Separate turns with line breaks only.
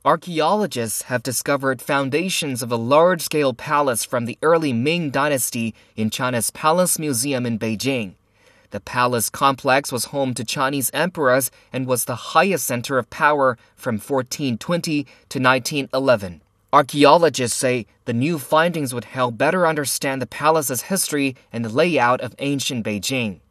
Archaeologists have discovered foundations of a large-scale palace from the early Ming Dynasty in China's Palace Museum in Beijing. The palace complex was home to Chinese emperors and was the highest center of power from 1420 to 1911. Archaeologists say the new findings would help better understand the palace's history and the layout of ancient Beijing.